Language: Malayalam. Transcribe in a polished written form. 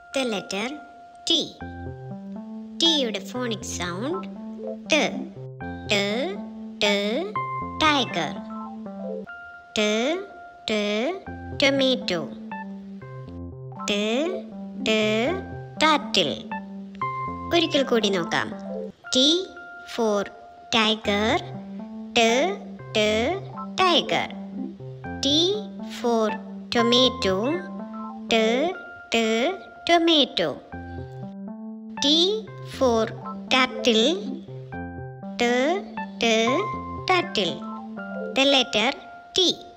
The letter T. T-യുടെ phonic sound T. T, T, tiger. T, T, tomato. T, T, turtle. ഒരിക്കൽ കൂടി നോക്കാം. T for tiger. T, T, tiger. T for tomato. T, T, tomato. T for turtle. T, T, turtle. The letter T.